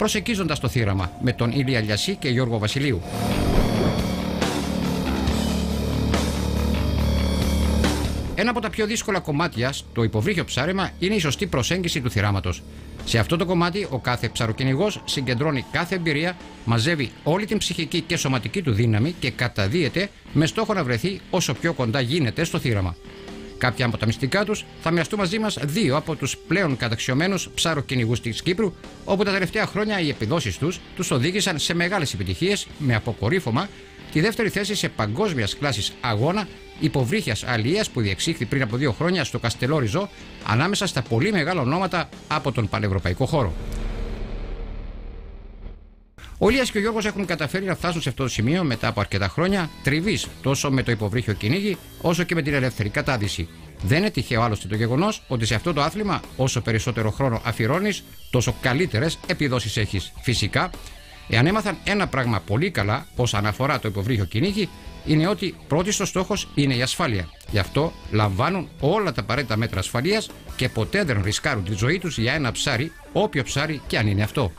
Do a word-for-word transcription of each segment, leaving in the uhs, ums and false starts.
προσεγγίζοντας το θύραμα με τον Ηλία Λιασί και Γιώργο Βασιλείου. Ένα από τα πιο δύσκολα κομμάτια στο υποβρύχιο ψάρεμα είναι η σωστή προσέγγιση του θυράματος. Σε αυτό το κομμάτι, ο κάθε ψαροκυνηγός συγκεντρώνει κάθε εμπειρία, μαζεύει όλη την ψυχική και σωματική του δύναμη και καταδύεται με στόχο να βρεθεί όσο πιο κοντά γίνεται στο θύραμα. Κάποια από τα μυστικά τους θα μοιραστούν μαζί μας δύο από τους πλέον καταξιωμένους ψαροκυνηγούς της Κύπρου, όπου τα τελευταία χρόνια οι επιδόσεις τους τους οδήγησαν σε μεγάλες επιτυχίες, με αποκορύφωμα τη δεύτερη θέση σε παγκόσμιας κλάσης αγώνα υποβρύχιας αλίας που διεξήχθη πριν από δύο χρόνια στο Καστελό Ριζό, ανάμεσα στα πολύ μεγάλα ονόματα από τον πανευρωπαϊκό χώρο. Ο Ηλίας και ο Γιώργος έχουν καταφέρει να φτάσουν σε αυτό το σημείο μετά από αρκετά χρόνια τριβής τόσο με το υποβρύχιο κυνήγι όσο και με την ελεύθερη κατάδυση. Δεν είναι τυχαίο άλλωστε το γεγονός ότι σε αυτό το άθλημα, όσο περισσότερο χρόνο αφιερώνεις, τόσο καλύτερες επιδόσεις έχεις. Φυσικά, εάν έμαθαν ένα πράγμα πολύ καλά όσον αφορά το υποβρύχιο κυνήγι, είναι ότι πρώτιστος στόχος είναι η ασφάλεια. Γι' αυτό λαμβάνουν όλα τα απαραίτητα μέτρα ασφαλείας και ποτέ δεν ρισκάρουν τη ζωή τους για ένα ψάρι, όποιο ψάρι και αν είναι αυτό.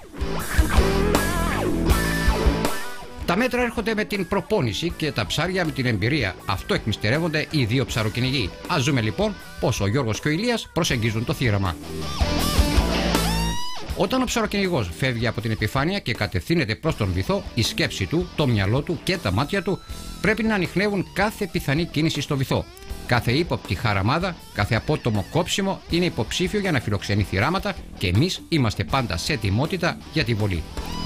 Τα μέτρα έρχονται με την προπόνηση και τα ψάρια με την εμπειρία. Αυτό εκμυστερεύονται οι δύο ψαροκυνηγοί. Ας δούμε λοιπόν πώς ο Γιώργος και ο Ηλίας προσεγγίζουν το θύραμα. Όταν ο ψαροκυνηγός φεύγει από την επιφάνεια και κατευθύνεται προς τον βυθό, η σκέψη του, το μυαλό του και τα μάτια του πρέπει να ανιχνεύουν κάθε πιθανή κίνηση στο βυθό. Κάθε ύποπτη χαραμάδα, κάθε απότομο κόψιμο είναι υποψήφιο για να φιλοξενεί θυράματα και εμείς είμαστε πάντα σε ετοιμότητα για τη βολή.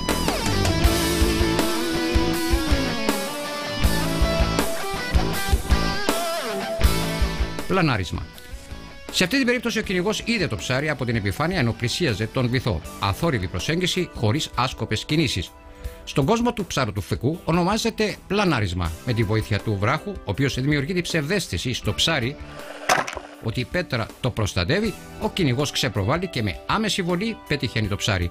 Πλανάρισμα. Σε αυτή την περίπτωση ο κυνηγός είδε το ψάρι από την επιφάνεια ενώ πλησίαζε τον βυθό. Αθόρυβη προσέγγιση χωρίς άσκοπες κινήσεις. Στον κόσμο του ψαροτουφεκού ονομάζεται πλανάρισμα. Με τη βοήθεια του βράχου, ο οποίος δημιουργεί την ψευδαίσθηση στο ψάρι ότι η πέτρα το προστατεύει, ο κυνηγός ξεπροβάλλει και με άμεση βολή πετυχαίνει το ψάρι.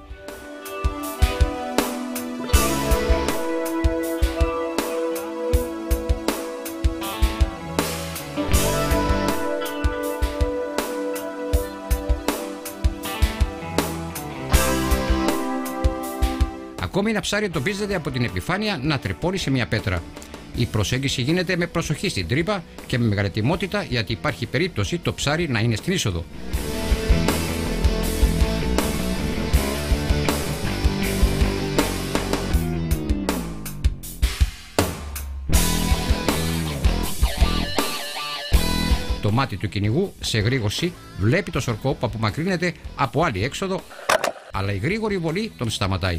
Ακόμη ένα ψάρι εντοπίζεται από την επιφάνεια να τρυπώνει σε μια πέτρα. Η προσέγγιση γίνεται με προσοχή στην τρύπα και με μεγάλη ετοιμότητα, γιατί υπάρχει περίπτωση το ψάρι να είναι στην είσοδο. Το μάτι του κυνηγού σε γρήγορση βλέπει το σορκό που απομακρύνεται από άλλη έξοδο, αλλά η γρήγορη βολή τον σταματάει.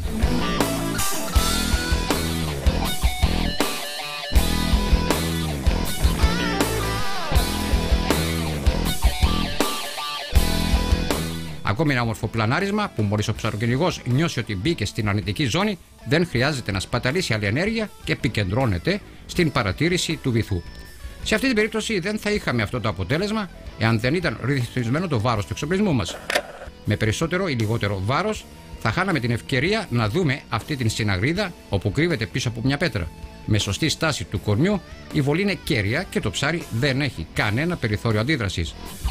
Ακόμη ένα όμορφο πλανάρισμα που μόλις ο ψαροκυνηγός νιώσει ότι μπήκε στην αρνητική ζώνη, δεν χρειάζεται να σπαταλήσει άλλη ενέργεια και επικεντρώνεται στην παρατήρηση του βυθού. Σε αυτή την περίπτωση δεν θα είχαμε αυτό το αποτέλεσμα εάν δεν ήταν ρυθμισμένο το βάρος του εξοπλισμού μας. Με περισσότερο ή λιγότερο βάρος θα χάναμε την ευκαιρία να δούμε αυτή την συναγρίδα όπου κρύβεται πίσω από μια πέτρα. Με σωστή στάση του κορμιού η βολή είναι κέρια και το ψάρι δεν έχει κανένα περιθώριο αντίδρασης.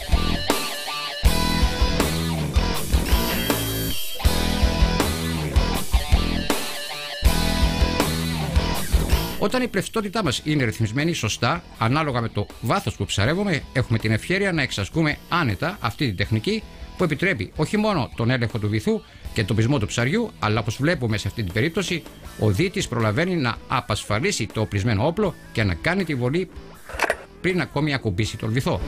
Όταν η πλευστότητά μας είναι ρυθμισμένη σωστά, ανάλογα με το βάθος που ψαρεύουμε, έχουμε την ευκαιρία να εξασκούμε άνετα αυτή την τεχνική που επιτρέπει όχι μόνο τον έλεγχο του βυθού και τον πεισμό του ψαριού, αλλά όπως βλέπουμε σε αυτή την περίπτωση, ο δίτης προλαβαίνει να απασφαλίσει το οπλισμένο όπλο και να κάνει τη βολή πριν ακόμη ακουμπήσει τον βυθό.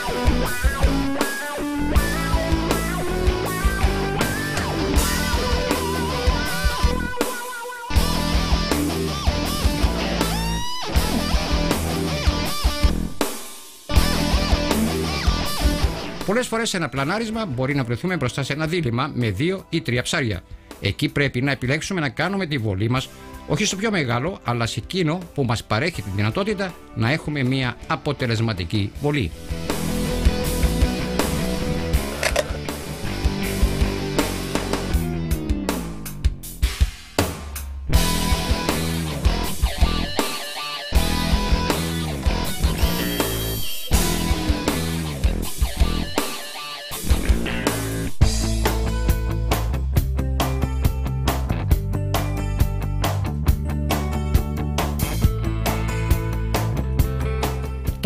Πολλές φορές σε ένα πλανάρισμα μπορεί να βρεθούμε μπροστά σε ένα δίλημμα με δύο ή τρία ψάρια. Εκεί πρέπει να επιλέξουμε να κάνουμε τη βολή μας όχι στο πιο μεγάλο, αλλά σε εκείνο που μας παρέχει τη δυνατότητα να έχουμε μια αποτελεσματική βολή.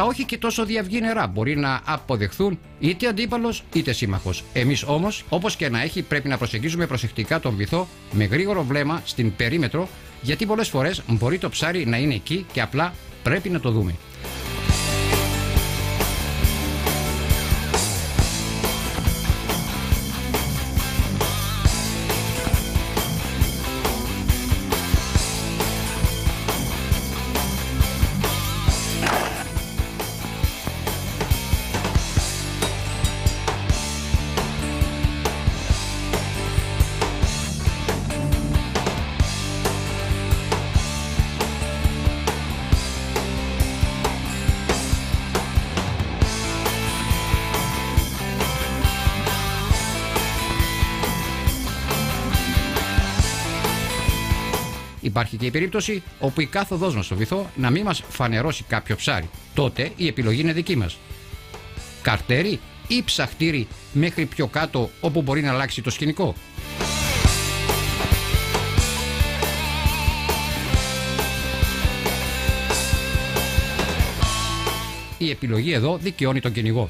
Τα όχι και τόσο διαυγή νερά μπορεί να αποδεχθούν είτε αντίπαλος είτε σύμμαχος. Εμείς όμως, όπως και να έχει, πρέπει να προσεγγίζουμε προσεκτικά τον βυθό με γρήγορο βλέμμα στην περίμετρο, γιατί πολλές φορές μπορεί το ψάρι να είναι εκεί και απλά πρέπει να το δούμε. Υπάρχει και η περίπτωση όπου η κάθοδός μας στο βυθό να μην μας φανερώσει κάποιο ψάρι. Τότε η επιλογή είναι δική μας. Καρτέρι ή ψαχτήρι μέχρι πιο κάτω όπου μπορεί να αλλάξει το σκηνικό. Η επιλογή εδώ δικαιώνει τον κυνηγό.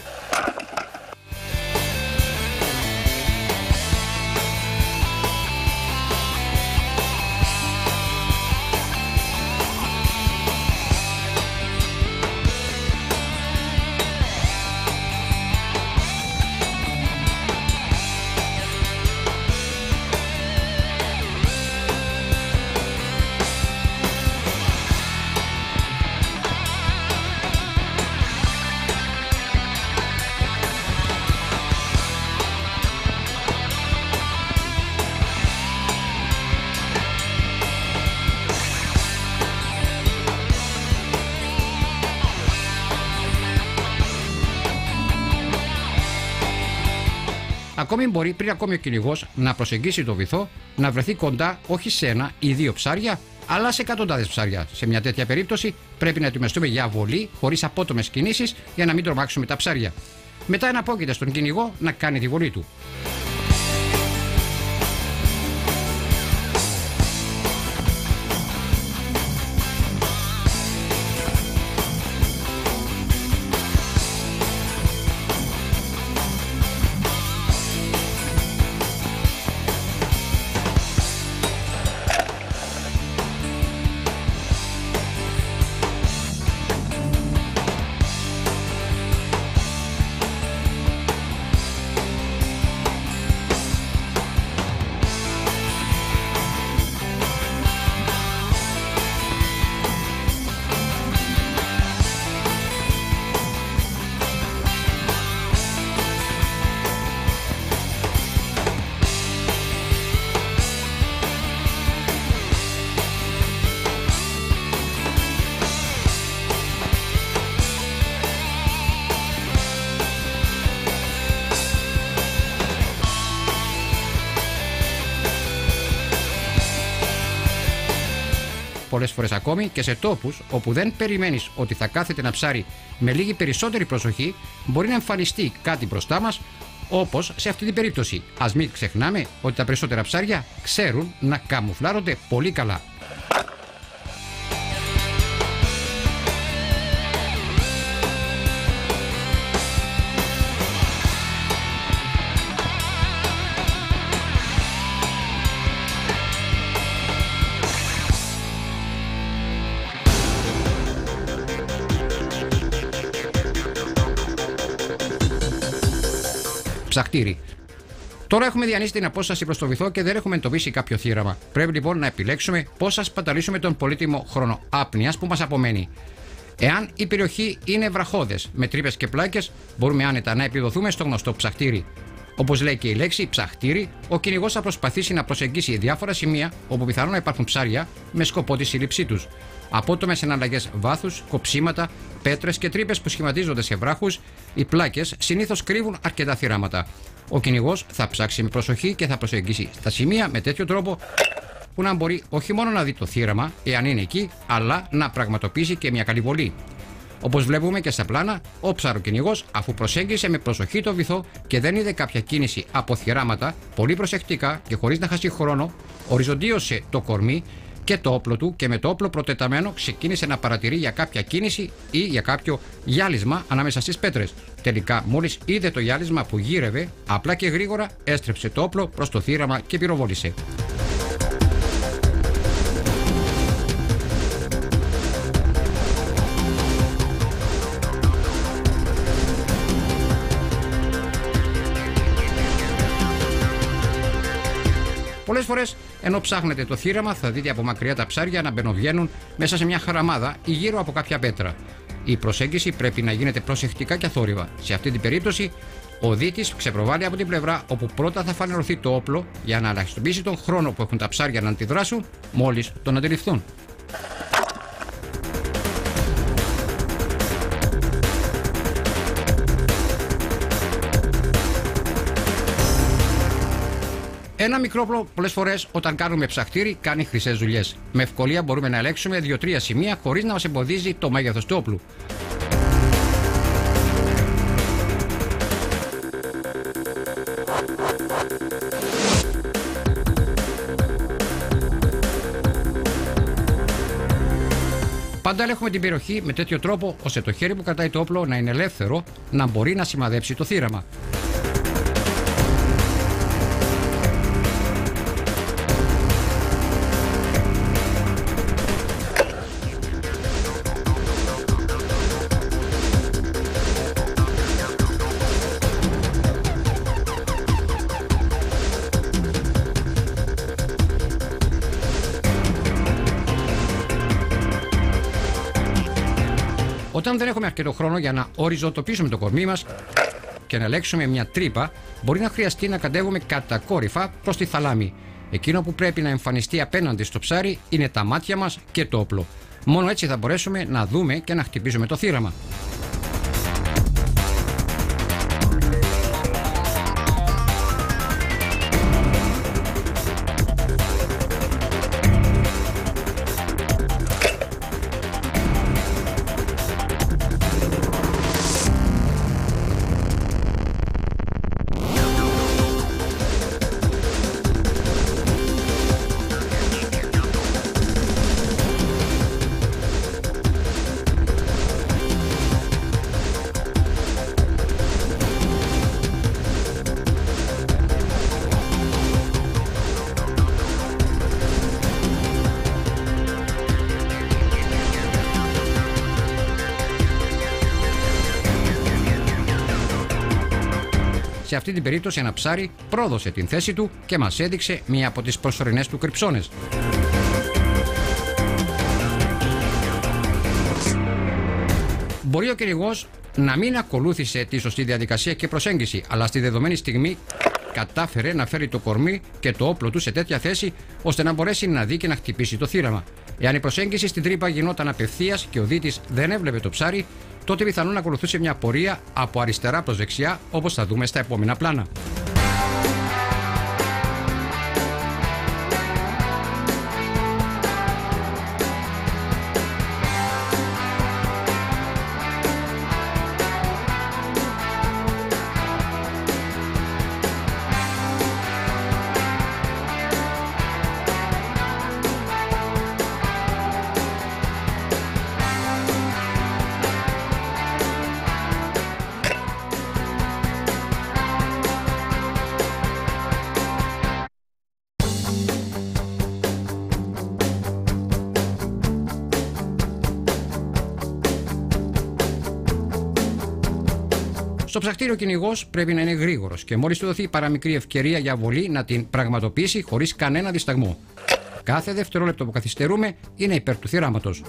Ακόμη μπορεί, πριν ακόμη ο κυνηγός να προσεγγίσει το βυθό, να βρεθεί κοντά όχι σε ένα ή δύο ψάρια, αλλά σε εκατοντάδες ψάρια. Σε μια τέτοια περίπτωση πρέπει να ετοιμαστούμε για βολή χωρίς απότομες κινήσεις για να μην τρομάξουμε τα ψάρια. Μετά εναπόκειται στον κυνηγό να κάνει τη βολή του. Πολλές φορές ακόμη και σε τόπους όπου δεν περιμένεις ότι θα κάθεται ένα ψάρι με λίγη περισσότερη προσοχή, μπορεί να εμφανιστεί κάτι μπροστά μας, όπως σε αυτή την περίπτωση. Ας μην ξεχνάμε ότι τα περισσότερα ψάρια ξέρουν να καμουφλάρονται πολύ καλά. Ψαχτήρι. Τώρα έχουμε διανύσει την απόσταση προς το βυθό και δεν έχουμε εντοπίσει κάποιο θύραμα. Πρέπει λοιπόν να επιλέξουμε πώς θα σπαταλήσουμε τον πολύτιμο χρόνο άπνοιας που μας απομένει. Εάν η περιοχή είναι βραχώδες, με τρύπες και πλάκες, μπορούμε άνετα να επιδοθούμε στο γνωστό ψαχτήρι. Όπως λέει και η λέξη ψαχτήρι, ο κυνηγός θα προσπαθήσει να προσεγγίσει διάφορα σημεία όπου πιθανόν να υπάρχουν ψάρια με σκοπό τη σύλληψή τους. Απότομες εναλλαγές βάθους, κοψίματα, πέτρες και τρύπες που σχηματίζονται σε βράχους, οι πλάκες συνήθως κρύβουν αρκετά θυράματα. Ο κυνηγός θα ψάξει με προσοχή και θα προσεγγίσει τα σημεία με τέτοιο τρόπο που να μπορεί όχι μόνο να δει το θύραμα, εάν είναι εκεί, αλλά να πραγματοποιήσει και μια καλή βολή. Όπως βλέπουμε και στα πλάνα, ο ψαροκυνηγός, αφού προσέγγισε με προσοχή το βυθό και δεν είδε κάποια κίνηση από θυράματα, πολύ προσεκτικά και χωρίς να χάσει χρόνο, οριζοντίωσε το κορμί και το όπλο του και με το όπλο προτεταμένο ξεκίνησε να παρατηρεί για κάποια κίνηση ή για κάποιο γυάλισμα ανάμεσα στις πέτρες. Τελικά, μόλις είδε το γυάλισμα που γύρευε, απλά και γρήγορα έστρεψε το όπλο προς το θύραμα και πυροβόλησε. Πολλές φορές, ενώ ψάχνετε το θύραμα, θα δείτε από μακριά τα ψάρια να μπαινοβγαίνουν μέσα σε μια χαραμάδα ή γύρω από κάποια πέτρα. Η προσέγγιση πρέπει να γίνεται προσεκτικά και αθόρυβα. Σε αυτή την περίπτωση, ο δίτης ξεπροβάλλει από την πλευρά όπου πρώτα θα φανερωθεί το όπλο για να ελαχιστοποιήσει τον χρόνο που έχουν τα ψάρια να αντιδράσουν μόλις τον αντιληφθούν. Ένα μικρό όπλο, πολλές φορές, όταν κάνουμε ψαχτήρι, κάνει χρυσές δουλειές. Με ευκολία μπορούμε να ελέγξουμε δύο τρία σημεία χωρίς να μας εμποδίζει το μέγεθος του όπλου. Πάντα ελέγχουμε την περιοχή με τέτοιο τρόπο ώστε το χέρι που κρατάει το όπλο να είναι ελεύθερο, να μπορεί να σημαδέψει το θύραμα. Όταν δεν έχουμε αρκετό χρόνο για να οριζοντοποιήσουμε το κορμί μας και να ελέγξουμε μια τρύπα, μπορεί να χρειαστεί να κατέβουμε κατακόρυφα προς τη θαλάμη. Εκείνο που πρέπει να εμφανιστεί απέναντι στο ψάρι είναι τα μάτια μας και το όπλο. Μόνο έτσι θα μπορέσουμε να δούμε και να χτυπήσουμε το θύραμα. Σε αυτή την περίπτωση ένα ψάρι πρόδωσε την θέση του και μας έδειξε μία από τις προσωρινές του κρυψώνες. Μπορεί ο κυνηγός να μην ακολούθησε τη σωστή διαδικασία και προσέγγιση, αλλά στη δεδομένη στιγμή κατάφερε να φέρει το κορμί και το όπλο του σε τέτοια θέση ώστε να μπορέσει να δει και να χτυπήσει το θύραμα. Εάν η προσέγγιση στην τρύπα γινόταν απευθείας και ο δίτης δεν έβλεπε το ψάρι, τότε πιθανόν να ακολουθούσε μια πορεία από αριστερά προς δεξιά, όπως θα δούμε στα επόμενα πλάνα. Στο ψαχτήρι ο κυνηγός πρέπει να είναι γρήγορος και μόλις του δοθεί παραμικρή ευκαιρία για βολή να την πραγματοποιήσει χωρίς κανένα δισταγμό. Κάθε δευτερόλεπτο που καθυστερούμε είναι υπέρ του θυράματος.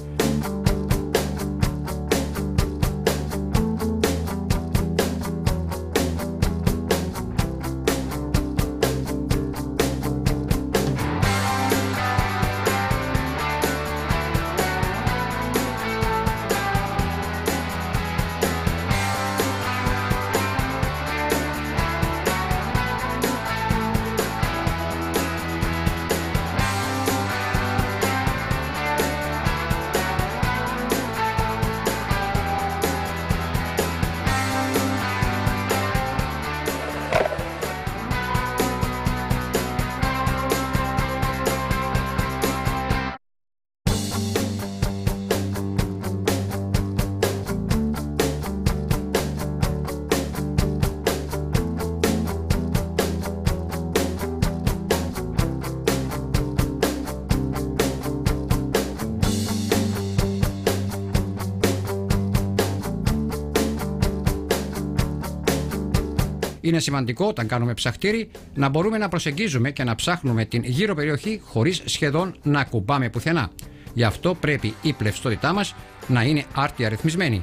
Είναι σημαντικό όταν κάνουμε ψαχτήρι να μπορούμε να προσεγγίζουμε και να ψάχνουμε την γύρω περιοχή χωρίς σχεδόν να κουμπάμε πουθενά. Γι' αυτό πρέπει η πλευστότητά μας να είναι άρτια ρυθμισμένη.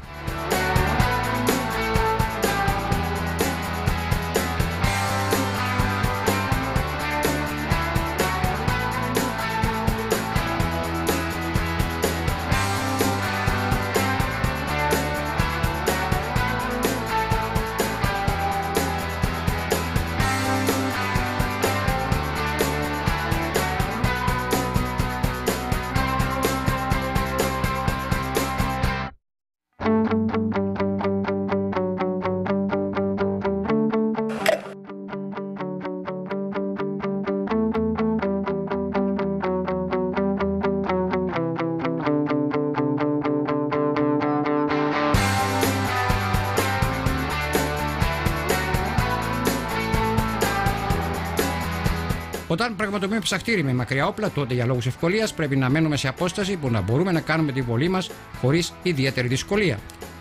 Όταν πραγματοποιούμε ψαχτήρι με μακριά όπλα, τότε για λόγους ευκολίας πρέπει να μένουμε σε απόσταση που να μπορούμε να κάνουμε τη βολή μας χωρίς ιδιαίτερη δυσκολία.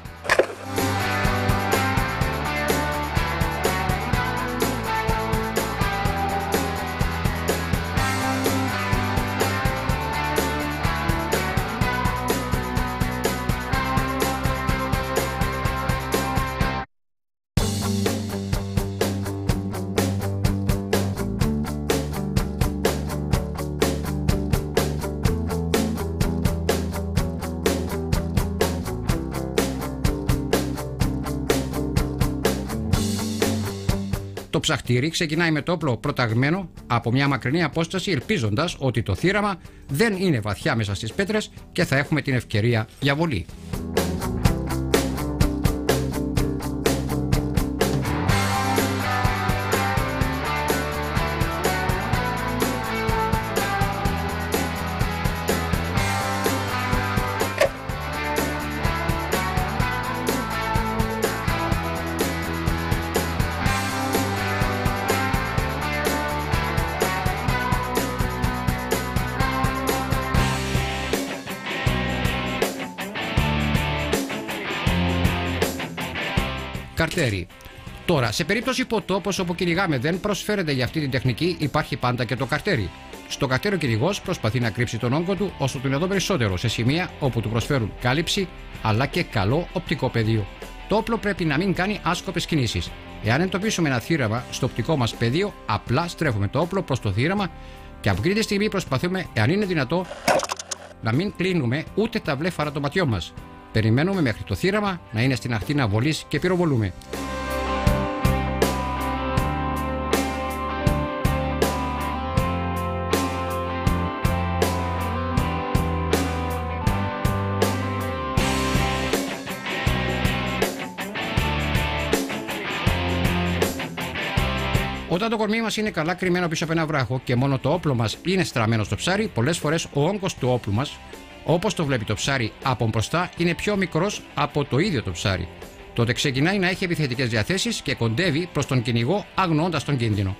Το ψαχτήρι ξεκινάει με το όπλο προταγμένο από μια μακρινή απόσταση, ελπίζοντας ότι το θύραμα δεν είναι βαθιά μέσα στις πέτρες και θα έχουμε την ευκαιρία για βολή. Καρτέρι. Τώρα, σε περίπτωση που ο τόπος όπου κυνηγάμε δεν προσφέρεται για αυτή την τεχνική, υπάρχει πάντα και το καρτέρι. Στο καρτέρι ο κυνηγός προσπαθεί να κρύψει τον όγκο του όσο του είναι εδώ περισσότερο, σε σημεία όπου του προσφέρουν κάλυψη αλλά και καλό οπτικό πεδίο. Το όπλο πρέπει να μην κάνει άσκοπες κινήσεις. Εάν εντοπίσουμε ένα θύραμα στο οπτικό μας πεδίο, απλά στρέφουμε το όπλο προς το θύραμα και από εκείνη τη στιγμή προσπαθούμε, εάν είναι δυνατό, να μην κλείνουμε ούτε τα βλέφαρα των ματιών μας. Περιμένουμε μέχρι το θύραμα να είναι στην ακτίνα βολής και πυροβολούμε. Όταν το κορμί μας είναι καλά κρυμμένο πίσω από ένα βράχο και μόνο το όπλο μας είναι στραμμένο στο ψάρι, πολλές φορές ο όγκος του όπλου μας, όπως το βλέπει το ψάρι από μπροστά, είναι πιο μικρός από το ίδιο το ψάρι. Τότε ξεκινάει να έχει επιθετικές διαθέσεις και κοντεύει προς τον κυνηγό, αγνοώντας τον κίνδυνο.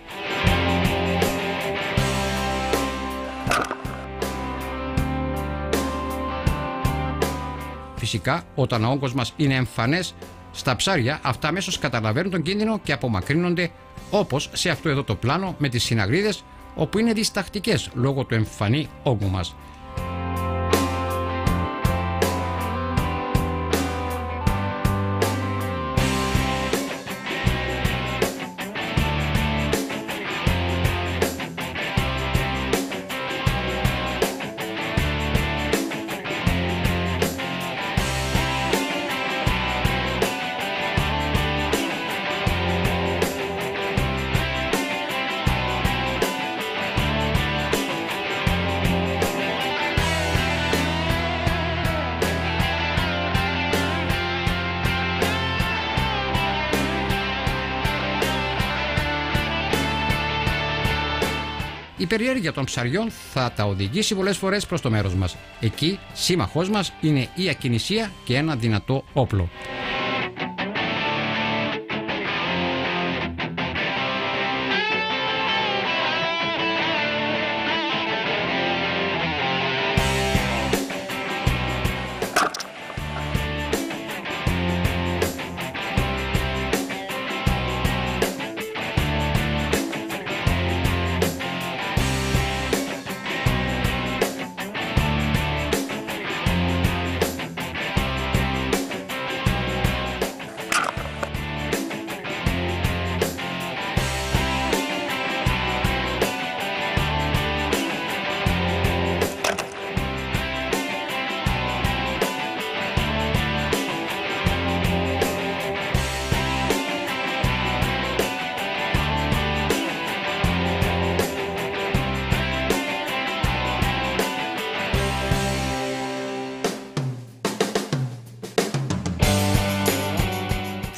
Φυσικά, όταν ο όγκος μας είναι εμφανές στα ψάρια, αυτά αμέσως καταλαβαίνουν τον κίνδυνο και απομακρύνονται, όπως σε αυτό εδώ το πλάνο με τις συναγρίδες, όπου είναι διστακτικές λόγω του εμφανή όγκου μας. Η περιέργεια των ψαριών θα τα οδηγήσει πολλές φορές προς το μέρος μας. Εκεί, σύμμαχός μας είναι η ακινησία και ένα δυνατό όπλο.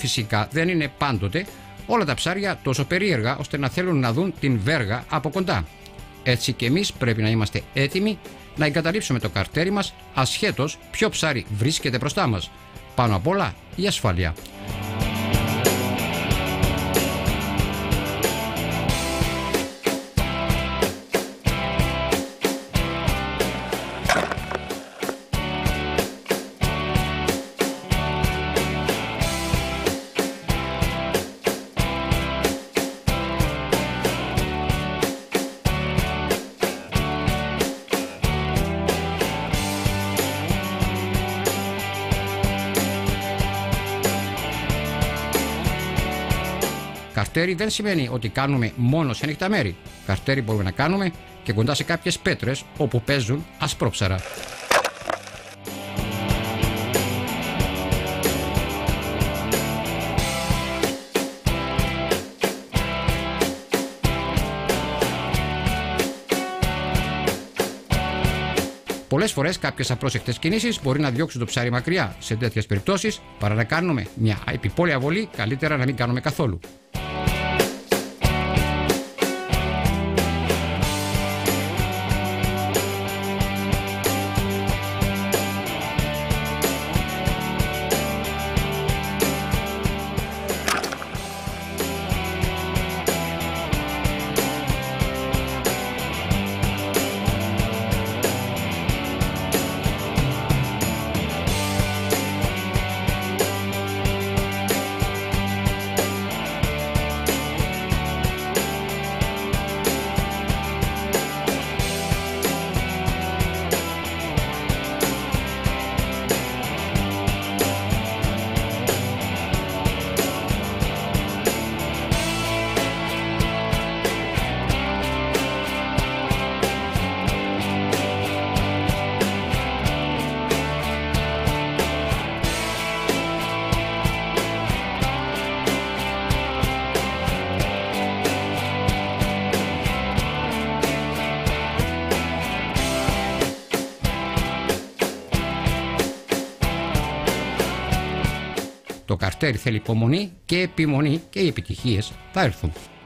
φυσικά δεν είναι πάντοτε όλα τα ψάρια τόσο περίεργα ώστε να θέλουν να δουν την βέργα από κοντά. Έτσι και εμείς πρέπει να είμαστε έτοιμοι να εγκαταλείψουμε το καρτέρι μας ασχέτως ποιο ψάρι βρίσκεται μπροστά μας. Πάνω απ' όλα η ασφάλεια. Καρτέρι δεν σημαίνει ότι κάνουμε μόνο σε ανοιχτά μέρη. Καρτέρι μπορούμε να κάνουμε και κοντά σε κάποιες πέτρες όπου παίζουν ασπρόψαρα. Πολλές φορές κάποιες απρόσεκτες κινήσεις μπορεί να διώξουν το ψάρι μακριά. Σε τέτοιες περιπτώσεις, παρά να κάνουμε μια επιπόλαια βολή, καλύτερα να μην κάνουμε καθόλου. Το καρτέρι θέλει υπομονή και επιμονή και οι επιτυχίες θα έρθουν.